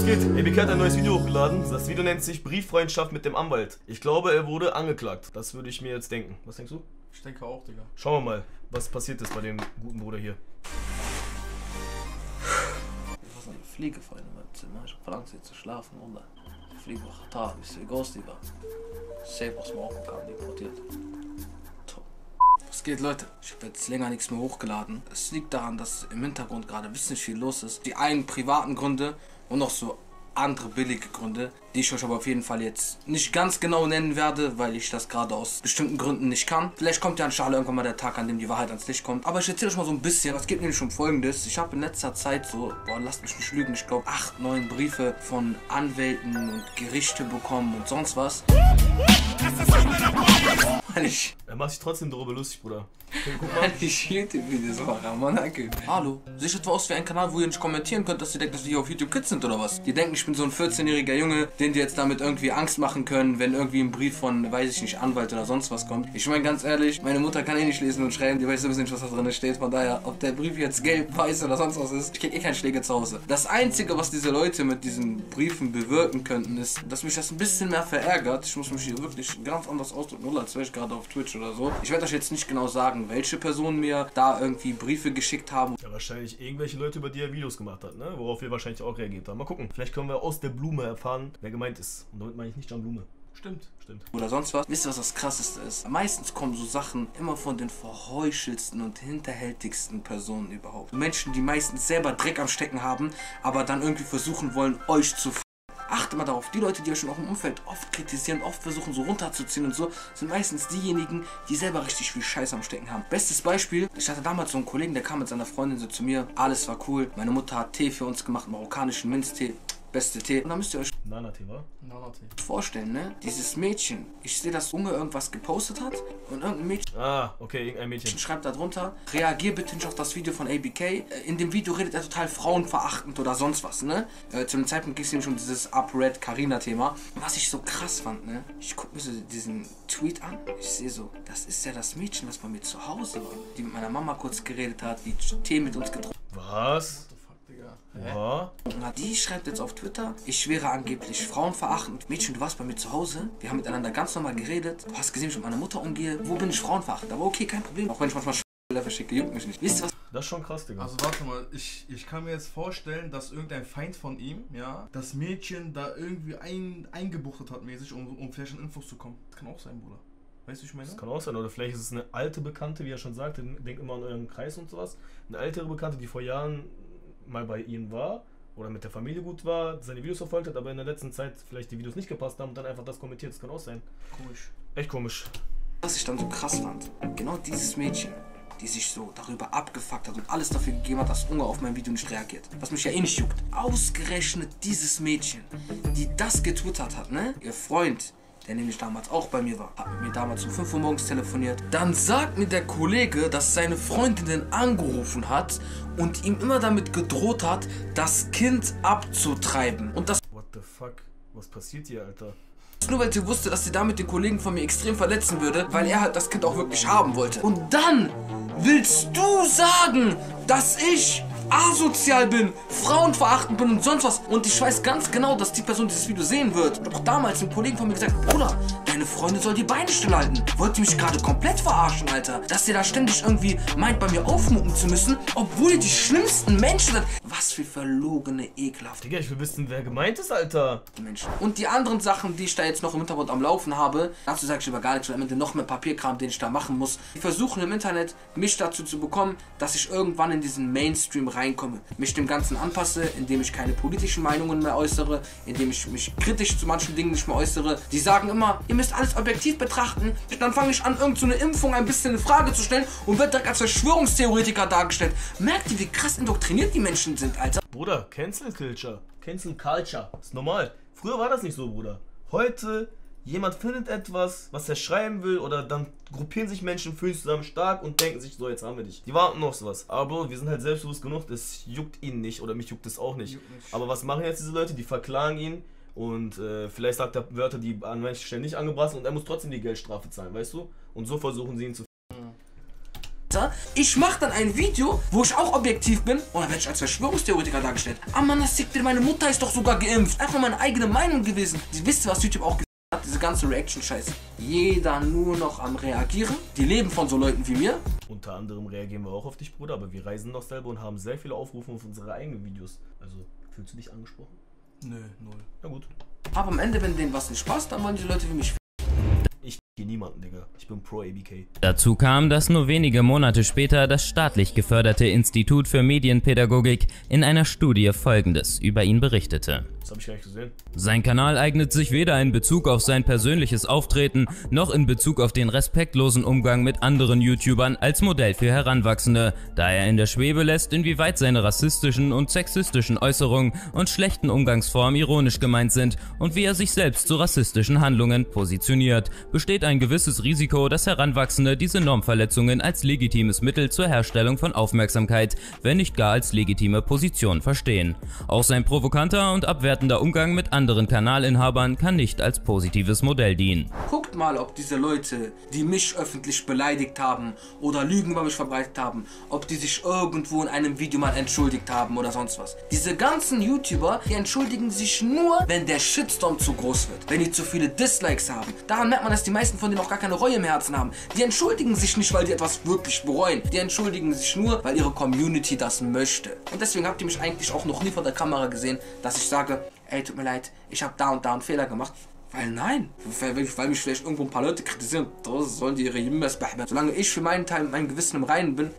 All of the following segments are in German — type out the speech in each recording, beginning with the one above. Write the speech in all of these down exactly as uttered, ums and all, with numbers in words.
Was geht? A B K hat ein neues Video hochgeladen. Das Video nennt sich Brieffreundschaft mit dem Anwalt. Ich glaube, er wurde angeklagt. Das würde ich mir jetzt denken. Was denkst du? Ich denke auch, Digga. Schauen wir mal, was passiert ist bei dem guten Bruder hier. Ich war so eine Fliege vor in meinem Zimmer. Ich hab verlangt, sie zu schlafen, oder? Die Fliege war Katar, wie sie groß die war. Safe aus Marokko kam, deportiert. Top. Was geht, Leute? Ich habe jetzt länger nichts mehr hochgeladen. Es liegt daran, dass im Hintergrund gerade ein bisschen viel los ist. Die einen privaten Gründe und noch so andere billige Gründe, die ich euch aber auf jeden Fall jetzt nicht ganz genau nennen werde, weil ich das gerade aus bestimmten Gründen nicht kann. Vielleicht kommt ja inshallah irgendwann mal der Tag, an dem die Wahrheit ans Licht kommt. Aber ich erzähle euch mal so ein bisschen. Es geht nämlich um Folgendes. Ich habe in letzter Zeit so, boah, lasst mich nicht lügen, ich glaube acht, neun Briefe von Anwälten und Gerichte bekommen und sonst was. Ich, er macht sich trotzdem darüber lustig, Bruder. Okay, guck mal. Wenn ich YouTube-Videos mache, Mann, danke. Hallo, sieht etwa aus wie ein Kanal, wo ihr nicht kommentieren könnt, dass ihr denkt, dass wir hier auf YouTube Kids sind oder was? Die denken, ich bin so ein vierzehnjähriger Junge, den die jetzt damit irgendwie Angst machen können, wenn irgendwie ein Brief von, weiß ich nicht, Anwalt oder sonst was kommt. Ich meine ganz ehrlich, meine Mutter kann eh nicht lesen und schreiben, die weiß sowieso nicht, was da drin steht. Von daher, ob der Brief jetzt gelb, weiß oder sonst was ist, ich krieg eh keinen Schläger zu Hause. Das Einzige, was diese Leute mit diesen Briefen bewirken könnten, ist, dass mich das ein bisschen mehr verärgert. Ich muss mich hier wirklich ganz anders ausdrücken, oder als wäre ich gerade auf Twitch oder so. Ich werde euch jetzt nicht genau sagen, welche Personen mir da irgendwie Briefe geschickt haben. Ja, wahrscheinlich irgendwelche Leute, über die er Videos gemacht hat, ne? Worauf wir wahrscheinlich auch reagiert haben. Mal gucken. Vielleicht können wir aus der Blume erfahren, wer gemeint ist. Und damit meine ich nicht John Blume. Stimmt, stimmt. Oder sonst was. Wisst ihr, was das Krasseste ist? Meistens kommen so Sachen immer von den verheuchelsten und hinterhältigsten Personen überhaupt. Menschen, die meistens selber Dreck am Stecken haben, aber dann irgendwie versuchen wollen, euch zu f***. Achte mal darauf, die Leute, die euch schon auch im Umfeld oft kritisieren, oft versuchen so runterzuziehen und so, sind meistens diejenigen, die selber richtig viel Scheiß am Stecken haben. Bestes Beispiel, ich hatte damals so einen Kollegen, der kam mit seiner Freundin so zu mir, alles war cool, meine Mutter hat Tee für uns gemacht, marokkanischen Minztee, beste Tee. Und dann müsst ihr euch Nana-Tee, wa? Nana-Tee. vorstellen, ne? Dieses Mädchen, ich sehe, dass Unge irgendwas gepostet hat und irgendein Mädchen Ah, okay, irgendein Mädchen. schreibt da drunter, reagier bitte nicht auf das Video von A B K. In dem Video redet er total frauenverachtend oder sonst was, ne? Äh, zu dem Zeitpunkt ging es ihm schon dieses Up-Red Carina-Thema. Was ich so krass fand, ne? Ich gucke mir so diesen Tweet an, ich sehe so, das ist ja das Mädchen, das bei mir zu Hause war, die mit meiner Mama kurz geredet hat, die Tee mit uns getrunken Was? Ja. hat. Die schreibt jetzt auf Twitter, ich wäre angeblich frauenverachtend. Mädchen, du warst bei mir zu Hause, wir haben miteinander ganz normal geredet, du hast gesehen, wie ich mit meiner Mutter umgehe, wo bin ich frauenverachtend? Aber okay, kein Problem, auch wenn ich manchmal Bilder verschicke, juckt mich nicht. Wisst ihr was? Das ist schon krass, Digga. Also warte mal, ich, ich kann mir jetzt vorstellen, dass irgendein Feind von ihm, ja, das Mädchen da irgendwie ein, eingebuchtet hat mäßig, um, um vielleicht an Infos zu kommen. Das kann auch sein, Bruder. Weißt du, ich meine? Das kann auch sein, oder vielleicht ist es eine alte Bekannte, wie er schon sagte, denkt immer an euren Kreis und sowas. Eine ältere Bekannte, die vor Jahren mal bei ihnen war oder mit der Familie gut war, seine Videos verfolgt hat, aber in der letzten Zeit vielleicht die Videos nicht gepasst haben und dann einfach das kommentiert. Das kann auch sein. Komisch. Echt komisch. Was ich dann so krass fand, genau dieses Mädchen, die sich so darüber abgefuckt hat und alles dafür gegeben hat, dass Unge auf mein Video nicht reagiert. Was mich ja eh nicht juckt. Ausgerechnet dieses Mädchen, die das getwittert hat, ne? Ihr Freund, der nämlich damals auch bei mir war, hat mit mir damals um fünf Uhr morgens telefoniert. Dann sagt mir der Kollege, dass seine Freundin angerufen hat und ihm immer damit gedroht hat, das Kind abzutreiben. Und das What the fuck? Was passiert hier, Alter? nur weil sie wusste, dass sie damit den Kollegen von mir extrem verletzen würde, weil er halt das Kind auch wirklich haben wollte. Und dann willst du sagen, dass ich asozial bin, frauenverachtend bin und sonst was. Und ich weiß ganz genau, dass die Person dieses Video sehen wird. Ich habe auch damals einem Kollegen von mir gesagt, Bruder, deine Freundin soll die Beine stillhalten. Wollt ihr mich gerade komplett verarschen, Alter? Dass ihr da ständig irgendwie meint, bei mir aufmucken zu müssen, obwohl ihr die schlimmsten Menschen seid. Was für verlogene, ekelhafte Digga, ich will wissen, wer gemeint ist, Alter. Menschen. Und die anderen Sachen, die ich da jetzt noch im Hintergrund am Laufen habe, dazu sage ich lieber gar nichts, weil am Ende noch mehr Papierkram, den ich da machen muss. Die versuchen im Internet, mich dazu zu bekommen, dass ich irgendwann in diesen Mainstream reinkomme. Mich dem Ganzen anpasse, indem ich keine politischen Meinungen mehr äußere, indem ich mich kritisch zu manchen Dingen nicht mehr äußere. Die sagen immer, ihr müsst alles objektiv betrachten. Dann fange ich an, irgend so eine Impfung ein bisschen in Frage zu stellen und wird direkt als Verschwörungstheoretiker dargestellt. Merkt ihr, wie krass indoktriniert die Menschen sind, Alter? Bruder, Cancel Culture. Cancel Culture. Ist normal. Früher war das nicht so, Bruder. Heute, jemand findet etwas, was er schreiben will, oder dann gruppieren sich Menschen, fühlen sich zusammen stark und denken sich, so, jetzt haben wir dich. Die warten noch sowas. Aber Bro, wir sind halt selbstbewusst genug, das juckt ihn nicht, oder mich juckt es auch nicht. Aber was machen jetzt diese Leute? Die verklagen ihn und äh, vielleicht sagt er Wörter, die an manchen Stellen nicht angebracht sind und er muss trotzdem die Geldstrafe zahlen, weißt du? Und so versuchen sie ihn zu Ich mache dann ein Video, wo ich auch objektiv bin und dann werde ich als Verschwörungstheoretiker dargestellt. Ah Mann, das sieht dir, meine Mutter ist doch sogar geimpft. Einfach meine eigene Meinung gewesen. Sie wisst, was YouTube auch gesagt hat, diese ganze Reaction-Scheiße. Jeder nur noch am Reagieren. Die leben von so Leuten wie mir. Unter anderem reagieren wir auch auf dich, Bruder, aber wir reisen noch selber und haben sehr viele Aufrufe auf unsere eigenen Videos. Also, fühlst du dich angesprochen? Nö, null. Na gut. Aber am Ende, wenn denen was nicht passt, dann wollen die Leute wie mich. Ich gehe niemanden, Digga. Ich bin pro A B K. Dazu kam, dass nur wenige Monate später das staatlich geförderte Institut für Medienpädagogik in einer Studie Folgendes über ihn berichtete. Das habe ich gar nicht gesehen. Sein Kanal eignet sich weder in Bezug auf sein persönliches Auftreten noch in Bezug auf den respektlosen Umgang mit anderen YouTubern als Modell für Heranwachsende, da er in der Schwebe lässt, inwieweit seine rassistischen und sexistischen Äußerungen und schlechten Umgangsformen ironisch gemeint sind und wie er sich selbst zu rassistischen Handlungen positioniert. Besteht ein gewisses Risiko, dass Heranwachsende diese Normverletzungen als legitimes Mittel zur Herstellung von Aufmerksamkeit, wenn nicht gar als legitime Position verstehen. Auch sein provokanter und abwertender Umgang mit anderen Kanalinhabern kann nicht als positives Modell dienen. Guckt mal, ob diese Leute, die mich öffentlich beleidigt haben oder Lügen über mich verbreitet haben, ob die sich irgendwo in einem Video mal entschuldigt haben oder sonst was. Diese ganzen YouTuber, die entschuldigen sich nur, wenn der Shitstorm zu groß wird, wenn die zu viele Dislikes haben. Daran merkt man, dass die meisten von denen auch gar keine Reue im Herzen haben. Die entschuldigen sich nicht, weil die etwas wirklich bereuen. Die entschuldigen sich nur, weil ihre Community das möchte. Und deswegen habt ihr mich eigentlich auch noch nie vor der Kamera gesehen, dass ich sage, ey, tut mir leid, ich habe da und da einen Fehler gemacht. Weil nein, weil, weil mich vielleicht irgendwo ein paar Leute kritisieren, draußen sollen die ihre Jimbas behalten. Solange ich für meinen Teil mit meinem Gewissen im Reinen bin,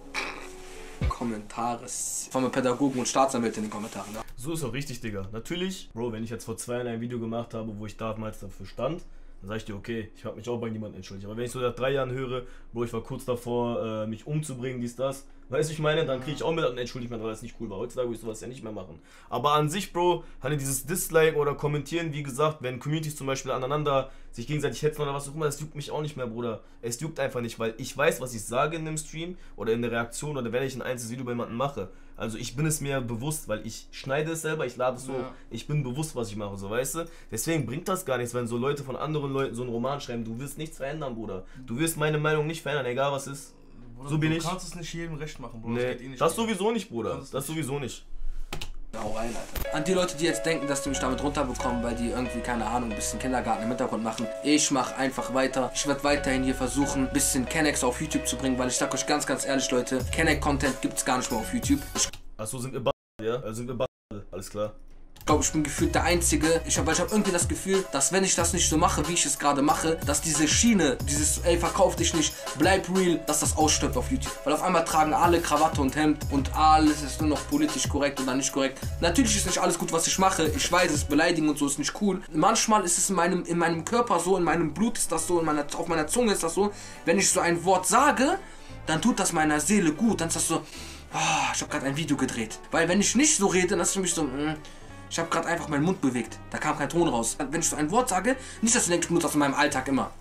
Kommentare von Pädagogen und Staatsanwälten in den Kommentaren. Ja. So ist auch richtig, Digga. Natürlich, Bro, wenn ich jetzt vor zwei Jahren ein Video gemacht habe, wo ich damals dafür stand, dann sag ich dir, okay, ich habe mich auch bei niemandem entschuldigt. Aber wenn ich so seit drei Jahren höre, Bro, ich war kurz davor, äh, mich umzubringen, dies, das, weißt du, ich meine, dann kriege ich auch mit und entschuldige mich, weil das nicht cool war. Heutzutage würde ich sowas ja nicht mehr machen. Aber an sich, Bro, hatte dieses Dislike oder Kommentieren, wie gesagt, wenn Communities zum Beispiel aneinander sich gegenseitig hetzen oder was auch immer, das juckt mich auch nicht mehr, Bruder. Es juckt einfach nicht, weil ich weiß, was ich sage in dem Stream oder in der Reaktion oder wenn ich ein einzelnes Video bei jemandem mache. Also ich bin es mir bewusst, weil ich schneide es selber, ich lade es so, ja. Ich bin bewusst, was ich mache, so, weißt du? Deswegen bringt das gar nichts, wenn so Leute von anderen Leuten so einen Roman schreiben, du wirst nichts verändern, Bruder. Du wirst meine Meinung nicht verändern, egal was ist. Bruder, so bin ich. Du kannst es nicht jedem recht machen, Bruder. Nee, das geht eh nicht das sowieso nicht, Bruder. Das, das sowieso nicht. Hau rein, Alter. An die Leute, die jetzt denken, dass die mich damit runterbekommen, weil die irgendwie, keine Ahnung, ein bisschen Kindergarten im Hintergrund machen. Ich mach einfach weiter. Ich werde weiterhin hier versuchen, ein bisschen Kennex auf YouTube zu bringen, weil ich sag euch ganz, ganz ehrlich, Leute, Kennex-Content gibt's gar nicht mehr auf YouTube. Ich Achso, sind wir ja? Also sind wir alles klar. Ich glaube, ich bin gefühlt der Einzige. Ich habe ich hab irgendwie das Gefühl, dass wenn ich das nicht so mache, wie ich es gerade mache, dass diese Schiene, dieses, ey, verkauf dich nicht, bleib real, dass das ausstirbt auf YouTube. Weil auf einmal tragen alle Krawatte und Hemd und alles ist nur noch politisch korrekt oder nicht korrekt. Natürlich ist nicht alles gut, was ich mache. Ich weiß, es beleidigen und so ist nicht cool. Manchmal ist es in meinem, in meinem Körper so, in meinem Blut ist das so, in meiner, auf meiner Zunge ist das so. Wenn ich so ein Wort sage, dann tut das meiner Seele gut. Dann ist das so, oh, ich habe gerade ein Video gedreht. Weil wenn ich nicht so rede, dann ist es für mich so, mh, ich habe gerade einfach meinen Mund bewegt. Da kam kein Ton raus. Wenn ich so ein Wort sage, nicht, dass du denkst, ich benutze das in meinem Alltag immer.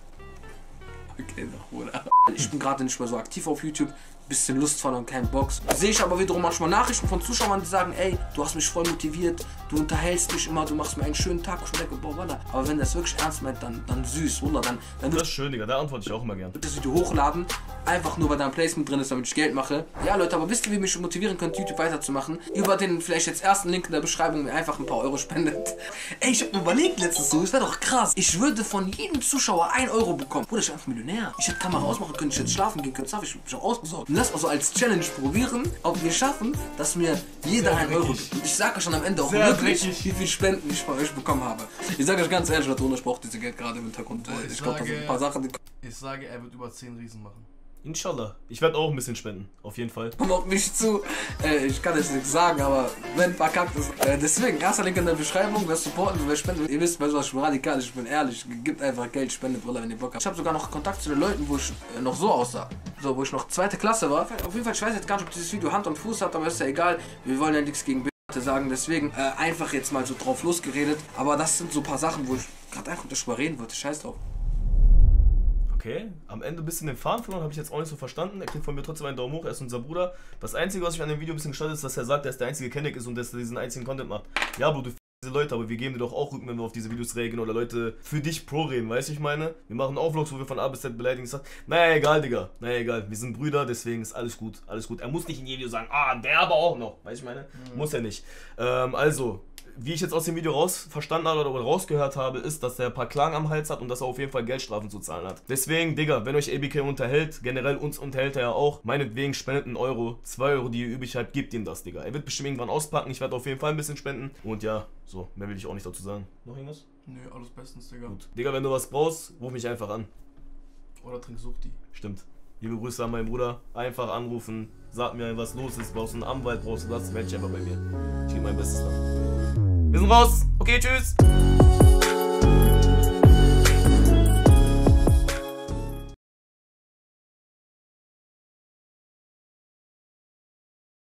Okay, Bruder. Ich bin gerade nicht mehr so aktiv auf YouTube. Bisschen lustvoll und kein Box. Sehe ich aber wiederum manchmal Nachrichten von Zuschauern, die sagen, ey, du hast mich voll motiviert, du unterhältst mich immer, du machst mir einen schönen Tag. Ich denke, boah, Wallah. Aber wenn das wirklich ernst meint, dann, dann süß, Wunder, dann, dann das ist schön, Digga, da antworte ich auch immer gern. Das Video hochladen, einfach nur weil da ein Placement drin ist, damit ich Geld mache. Ja, Leute, aber wisst ihr, wie ihr mich motivieren könnt, YouTube weiterzumachen? Über den vielleicht jetzt ersten Link in der Beschreibung mir einfach ein paar Euro spendet. Ey, ich hab mir überlegt letztens so, das wäre doch krass. Ich würde von jedem Zuschauer ein Euro bekommen. Bruder, ich bin einfach Millionär. Ich hätte Kamera ausmachen können, ich hätte schlafen gehen können, das habe ich mich auch ausgesorgt. Und das also als Challenge probieren, ob wir schaffen, dass mir jeder ein Euro gibt. Und ich sage euch schon am Ende auch Sehr wirklich, dreckig. wie viel Spenden ich von euch bekommen habe. Ich sage euch ganz ehrlich, Leute, ich brauche diese Geld gerade im Hintergrund. Ich, ich glaube, das sind ein paar Sachen, die Ich sage, er wird über zehn Riesen machen. Inshallah. Ich werde auch ein bisschen spenden, auf jeden Fall. kommen auf mich zu. Äh, ich kann jetzt nichts sagen, aber wenn verkackt ist. Äh, deswegen, erster Link in der Beschreibung, wer supporten, wer spenden. Ihr wisst, was ich bin radikal, ich bin ehrlich. Gebt einfach Geld, spendet, wenn ihr Bock habt. Ich habe sogar noch Kontakt zu den Leuten, wo ich äh, noch so aussah. So, wo ich noch zweite Klasse war. Auf jeden Fall, ich weiß jetzt gar nicht, ob dieses Video Hand und Fuß hat, aber ist ja egal. Wir wollen ja nichts gegen Behinderte sagen, deswegen äh, einfach jetzt mal so drauf losgeredet. Aber das sind so ein paar Sachen, wo ich gerade einfach darüber reden wollte. Scheiß drauf. Okay, am Ende ein bisschen den Faden verloren, habe ich jetzt auch nicht so verstanden. Er kriegt von mir trotzdem einen Daumen hoch, er ist unser Bruder. Das Einzige, was mich an dem Video ein bisschen gestört ist, dass er sagt, dass der einzige Kenneck ist und dass er diesen einzigen Content macht. Ja, Bro, du diese Leute, aber wir geben dir doch auch Rücken, wenn wir auf diese Videos reagieren oder Leute für dich pro reden, weißt du, ich meine? Wir machen auch Vlogs, wo wir von A bis Z beleidigen. Sagt, naja, egal, Digga, naja, egal, wir sind Brüder, deswegen ist alles gut, alles gut. Er muss nicht in jedem Video sagen, ah, der aber auch noch, weißt du, ich meine? Mhm. Muss er nicht. Ähm, also, wie ich jetzt aus dem Video raus verstanden habe oder rausgehört habe, ist, dass er ein paar Klagen am Hals hat und dass er auf jeden Fall Geldstrafen zu zahlen hat. Deswegen, Digga, wenn euch A B K unterhält, generell uns unterhält er ja auch, meinetwegen spendet einen Euro, zwei Euro, die ihr übrig habt, gebt ihm das, Digga. Er wird bestimmt irgendwann auspacken, ich werde auf jeden Fall ein bisschen spenden und ja, so, mehr will ich auch nicht dazu sagen. Noch irgendwas? Nö, alles bestens, Digga. Gut. Digga, wenn du was brauchst, ruf mich einfach an. Oder trink Suchti. Stimmt. Liebe Grüße an meinen Bruder, einfach anrufen, sag mir, was los ist, brauchst du einen Anwalt, brauchst du das, melde dich einfach bei mir. Ich gebe mein Bestes nach. Wir sind raus. Okay, tschüss.